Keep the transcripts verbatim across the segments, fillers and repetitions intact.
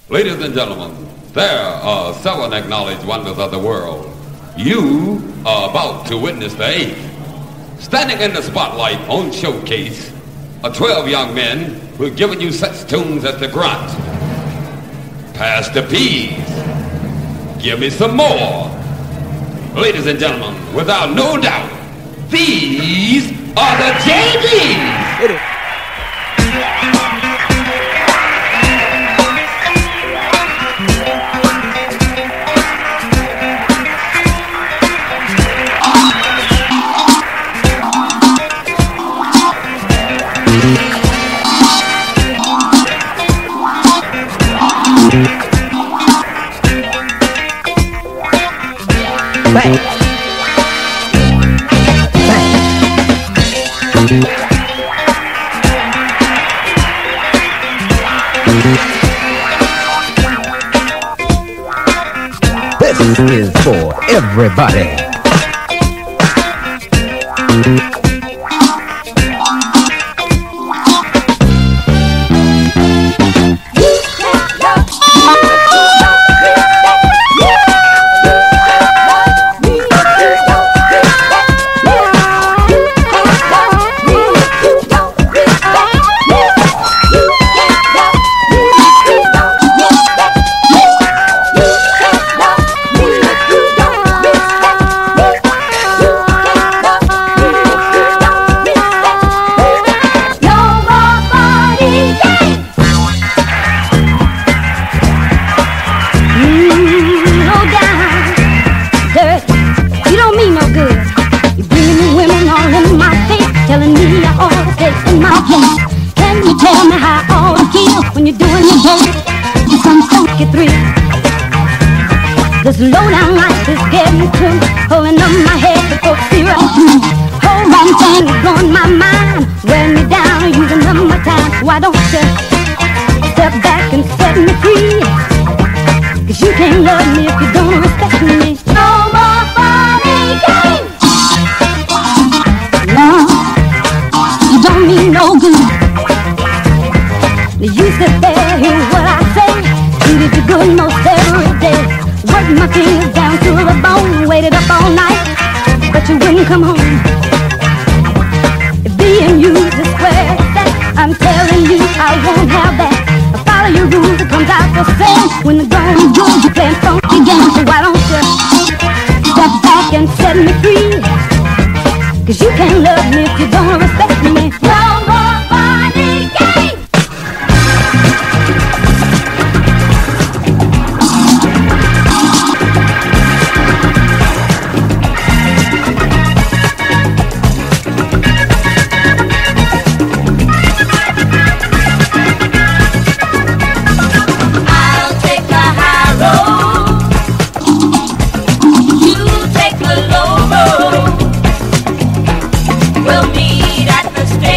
Ladies and gentlemen, there are seven acknowledged wonders of the world. You are about to witness the eighth. Standing in the spotlight on Showcase are twelve young men who have given you such tunes as the Grunt, Pass the Peas, Give Me Some More. Ladies and gentlemen, without no doubt, these are the J Ds. Hit it. Bang. This is for everybody. This low-down life is getting through, pulling up my head before see right through. Whole wrong thing is blowing my mind, wearing me down, using up my time. Why don't you step back and set me free? Cause you can't love me if you don't respect me. No more funny games. No, you don't mean no good. You sit there, hear what I say, treated you good most every day. Worked my fingers down to the bone, waited up all night, but you wouldn't come home. If being used is where it's at, I'm telling you I won't have that. I follow your rules, it comes out the same. When the going good, you playing funky games. So why don't you step back and set me free? Cause you can't love me if you don't respect me. No more funny games. We'll meet at the station.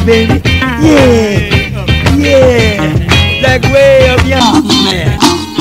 baby. Yeah, yeah. Like way up young man.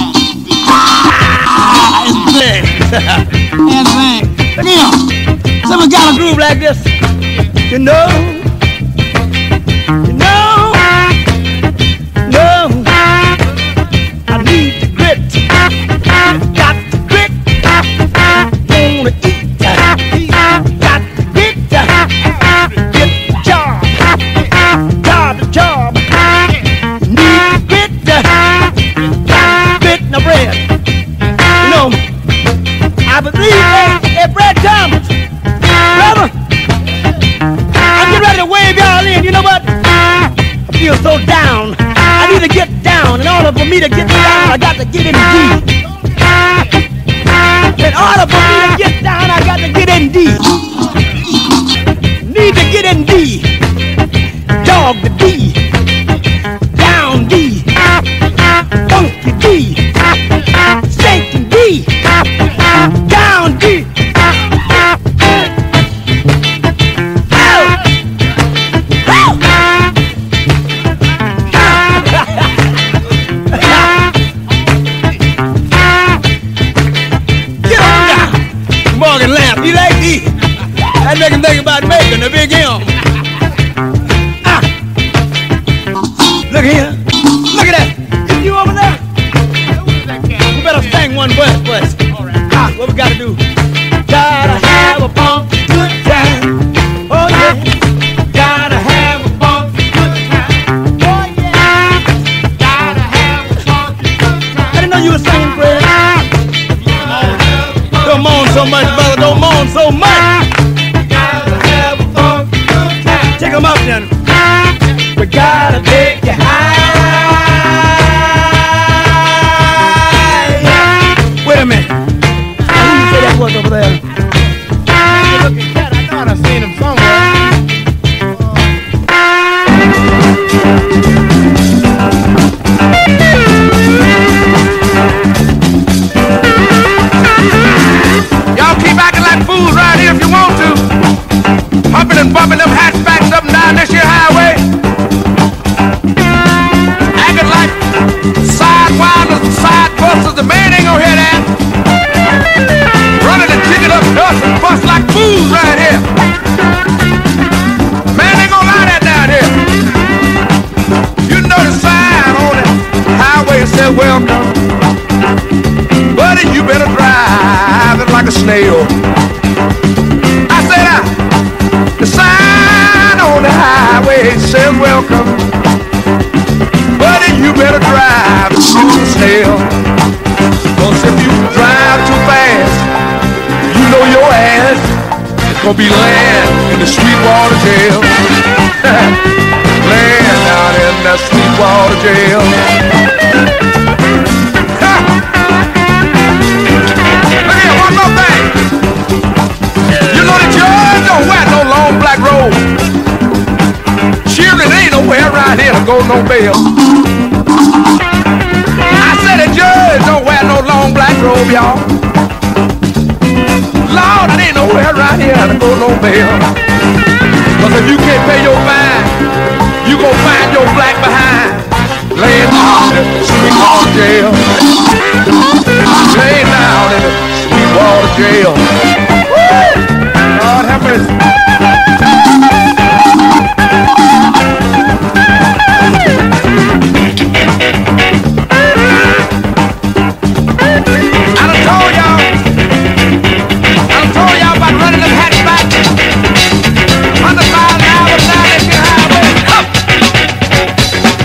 Ah, it's big. It's big. Look here. Someone got a groove like this. You know, you know, no. I need the grit. Got the grit. Wanna eat. Got the grit. Get the job. Job the job. Need the grit. Got the grit in the bread. You know, I believe that at Brad Thomas, brother, I'm getting ready to wave y'all in. You know what? I feel so down. I need to get down. In order for me to get down, I got to get in deep. In order for me to get down, I got to get in deep. Need to get in deep. Dog the D. Down D. Funky D. Satan D. Down D. You like these? That make him think about making a big M. Ah. Look here. Look at that. Is you over there? We better sing one verse first. Ah, what we gotta do? Gotta have a funky good time. Oh yeah. Gotta have a funky good time. Oh yeah. Gotta have a funky good time. I didn't know you were singing, Fred. Don't moan so much, brother. Don't moan so much. We gotta have a funky good time. Take 'em up then. We gotta take you high. Wait a minute. Who you say that was over there? Looking cat. I thought I seen him somewhere. Y'all keep acting like fools right here if you want to. Humping and bumping them hatchbacks up and down this here highway. Acting like sidewinders and side busters. The man ain't gonna hear that. Running and kicking up dust and bust like fools right here. Man ain't gonna lie that down here. You know the sign on the highway said welcome. Buddy, you better drive it like a snail. I said, uh, the sign on the highway says welcome. Buddy, you better drive it like a snail. Cause if you drive too fast, you know your ass is gonna be laying in the Sweetwater jail. Laying down in the Sweetwater jail. Look here, one more thing. You know the judge don't wear no long black robe. Children ain't nowhere around here to go no bail. I said the judge don't wear no long black robe, y'all. Lord, it ain't nowhere around here to go no bail. Cause if you can't pay your fine, you gon' find your black behind laying down in the Sweetwater jail. Laying down in the Sweetwater jail. Woo! Lord have mercy. I done told y'all. I done told y'all about running them hatchbacks. Hundred miles an hour down that highway. Up.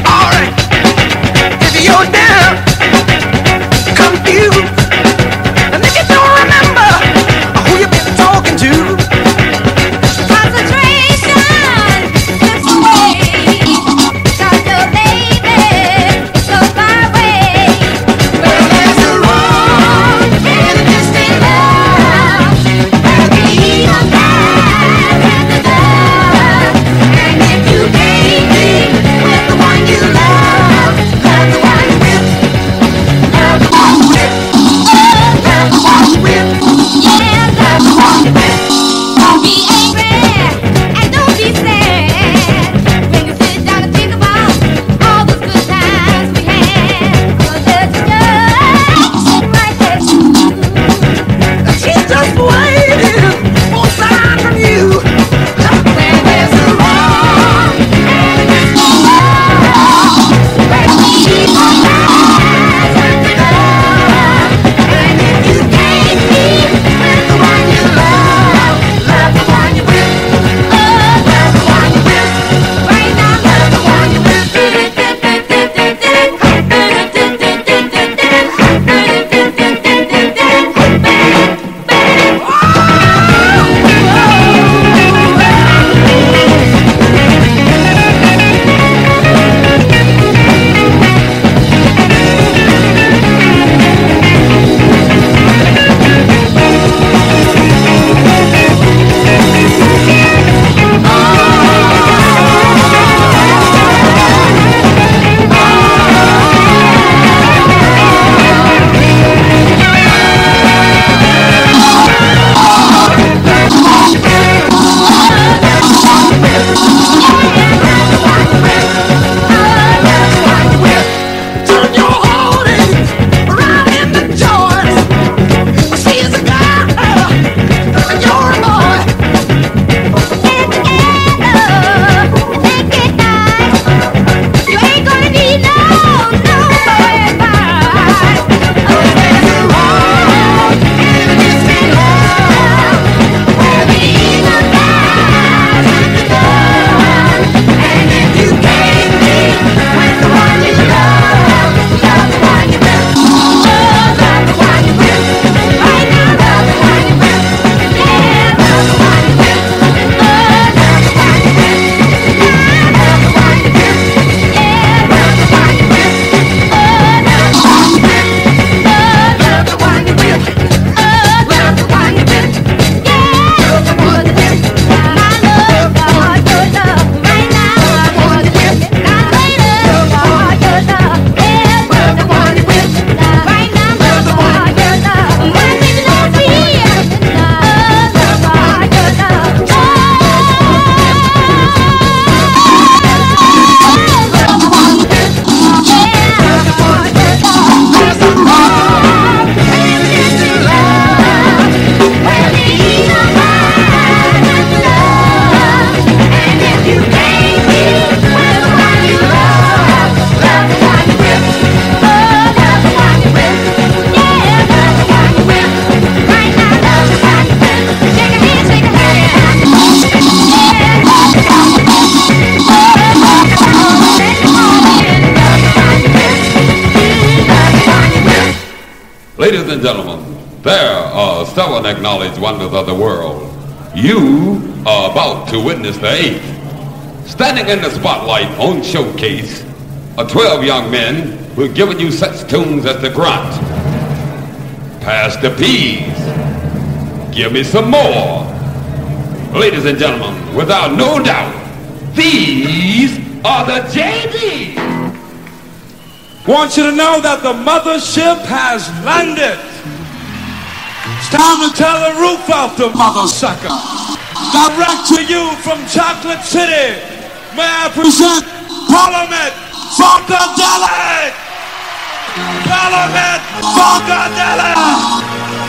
Ladies and gentlemen, there are seven acknowledged wonders of the world. You are about to witness the eighth. Standing in the spotlight on Showcase are twelve young men who have given you such tunes as the Grunt, Pass the Peas, Give Me Some More. Ladies and gentlemen, without no doubt, these are the J Ds. Want you to know that the mothership has landed. It's time to tear the roof off the mother sucker. Direct to you from Chocolate City, may I present Parliament Funkadelic! Parliament Funkadelic!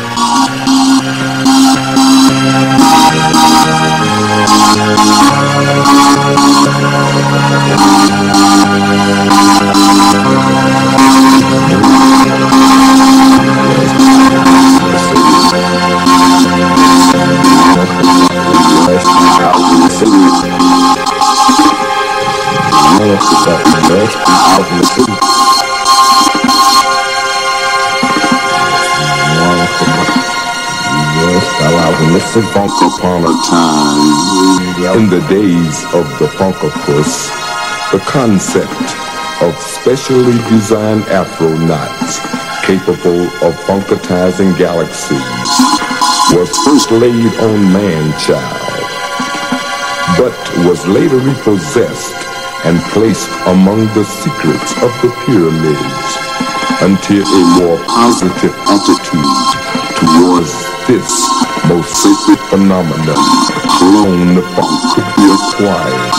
Once upon a time, in the days of the Funkapus, the concept of specially designed afronauts capable of funkatizing galaxies was first laid on man-child, but was later repossessed and placed among the secrets of the pyramids until a more positive attitude towards this most sacred phenomenon, clone the funk, could be acquired.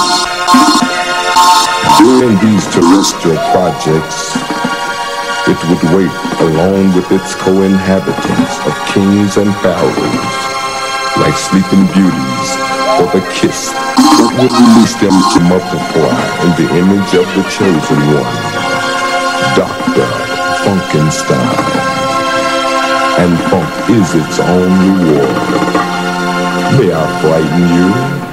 During these terrestrial projects, it would wait along with its co-inhabitants of kings and pharaohs, like sleeping beauties, for the kiss that would release them to multiply in the image of the chosen one, Doctor Funkenstein. And funk is its own reward. May I frighten you?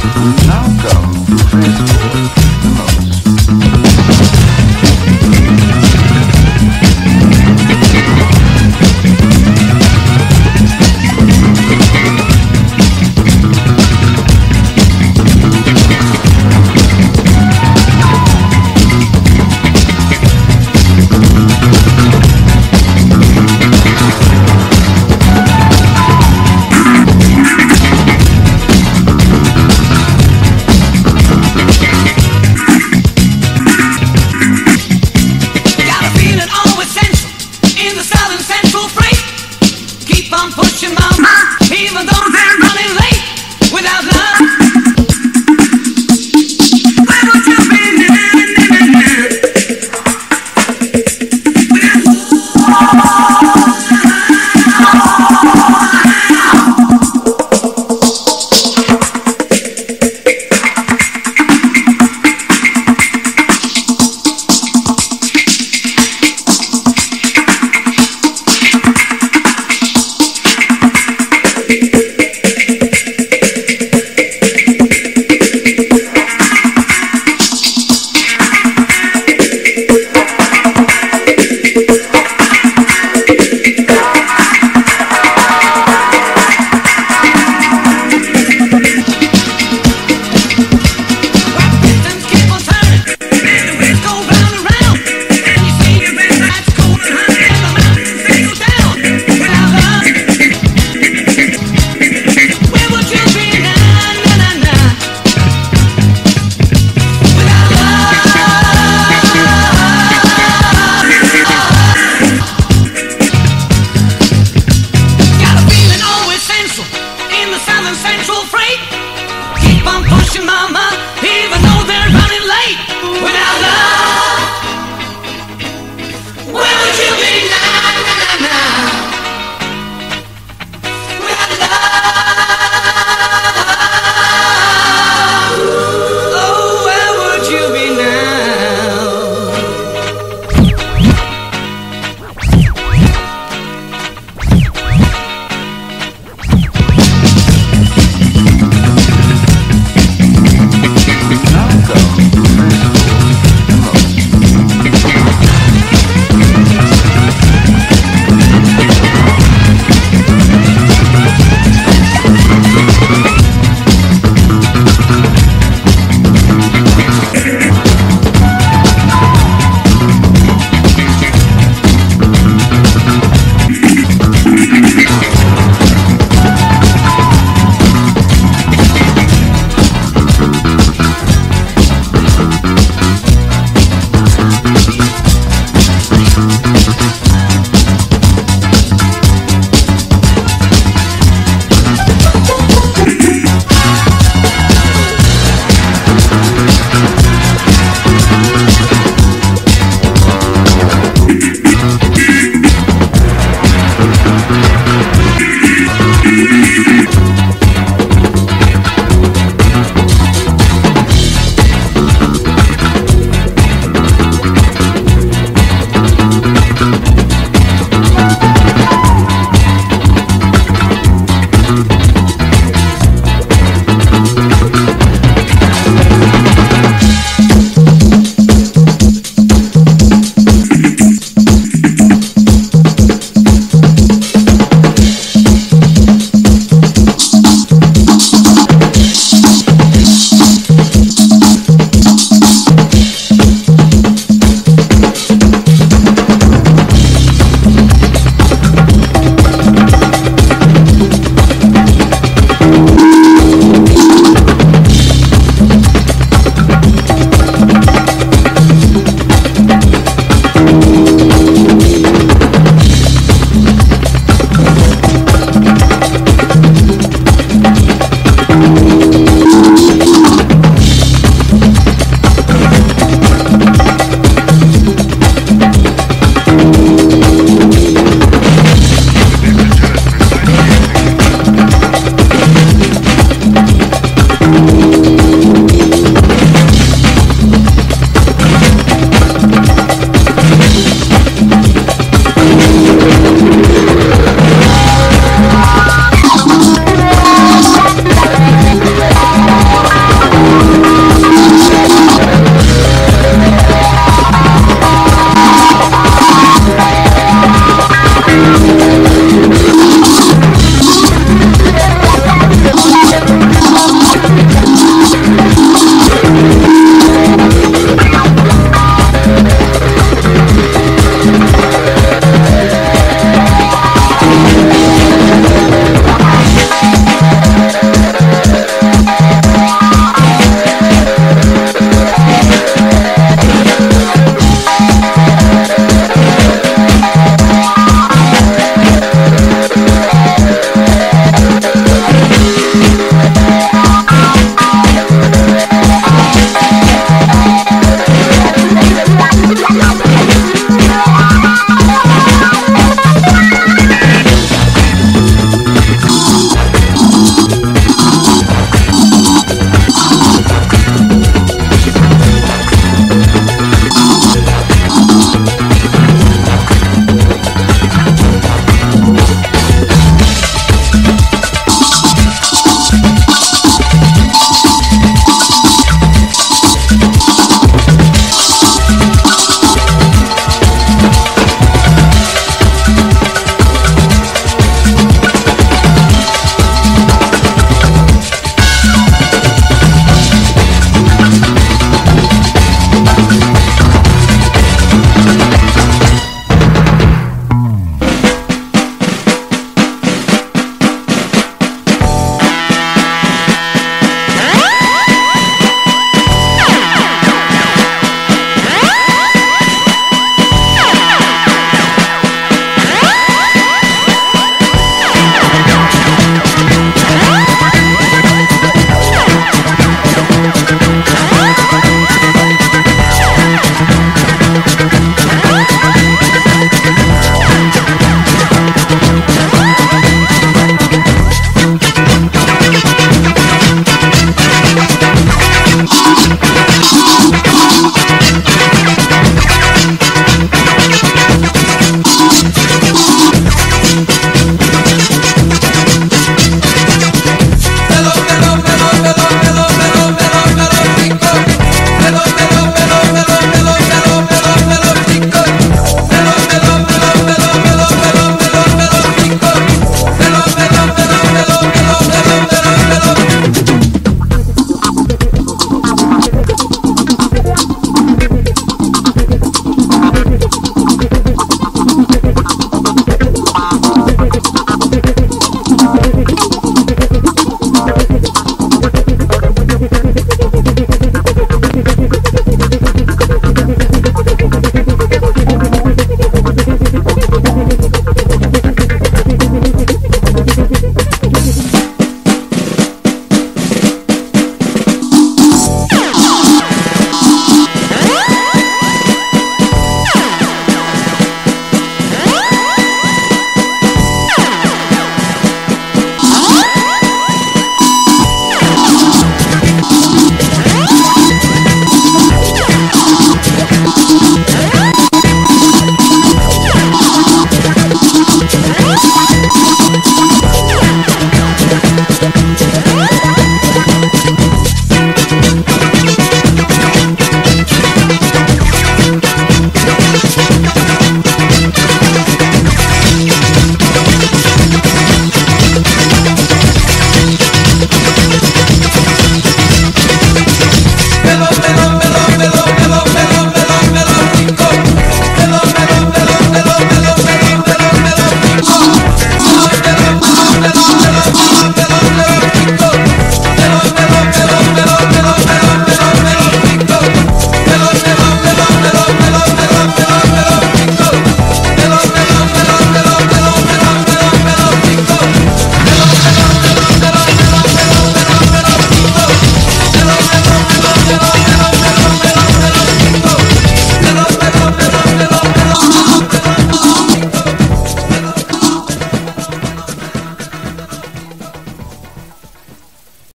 Central Freight.